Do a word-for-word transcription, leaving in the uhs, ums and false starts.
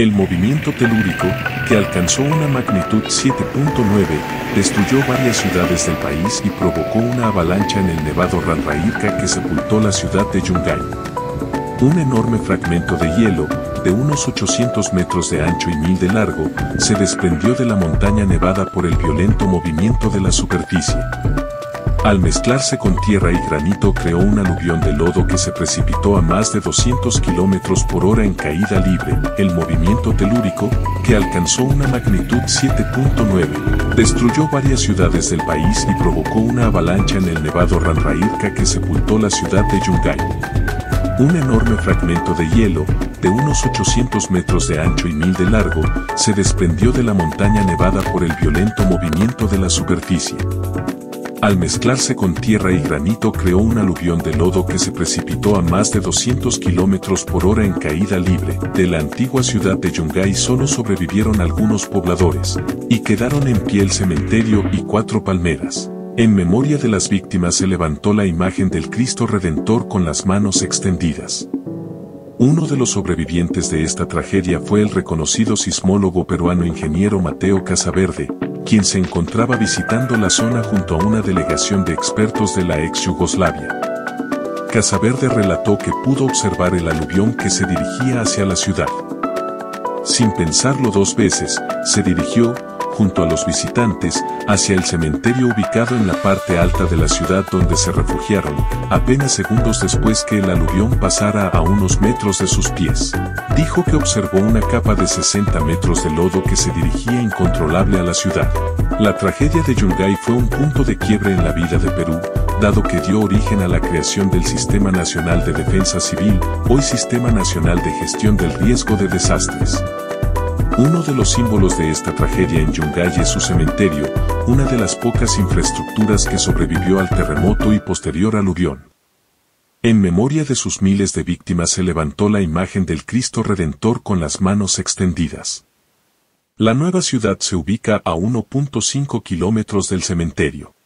El movimiento telúrico, que alcanzó una magnitud siete punto nueve, destruyó varias ciudades del país y provocó una avalancha en el nevado Ranraírka que sepultó la ciudad de Yungay. Un enorme fragmento de hielo, de unos ochocientos metros de ancho y mil de largo, se desprendió de la montaña nevada por el violento movimiento de la superficie. Al mezclarse con tierra y granito creó un aluvión de lodo que se precipitó a más de doscientos kilómetros por hora en caída libre. El movimiento telúrico, que alcanzó una magnitud siete punto nueve, destruyó varias ciudades del país y provocó una avalancha en el nevado Ranraírka que sepultó la ciudad de Yungay. Un enorme fragmento de hielo, de unos ochocientos metros de ancho y mil de largo, se desprendió de la montaña nevada por el violento movimiento de la superficie. Al mezclarse con tierra y granito creó un aluvión de lodo que se precipitó a más de doscientos kilómetros por hora en caída libre. De la antigua ciudad de Yungay solo sobrevivieron algunos pobladores, y quedaron en pie el cementerio y cuatro palmeras. En memoria de las víctimas se levantó la imagen del Cristo Redentor con las manos extendidas. Uno de los sobrevivientes de esta tragedia fue el reconocido sismólogo peruano ingeniero Mateo Casaverde, quien se encontraba visitando la zona junto a una delegación de expertos de la ex Yugoslavia. Casaverde relató que pudo observar el aluvión que se dirigía hacia la ciudad. Sin pensarlo dos veces, se dirigió, junto a los visitantes, hacia el cementerio ubicado en la parte alta de la ciudad donde se refugiaron, apenas segundos después que el aluvión pasara a unos metros de sus pies. Dijo que observó una capa de sesenta metros de lodo que se dirigía incontrolable a la ciudad. La tragedia de Yungay fue un punto de quiebre en la vida de Perú, dado que dio origen a la creación del Sistema Nacional de Defensa Civil, hoy Sistema Nacional de Gestión del Riesgo de Desastres. Uno de los símbolos de esta tragedia en Yungay es su cementerio, una de las pocas infraestructuras que sobrevivió al terremoto y posterior aluvión. En memoria de sus miles de víctimas se levantó la imagen del Cristo Redentor con las manos extendidas. La nueva ciudad se ubica a uno punto cinco kilómetros del cementerio.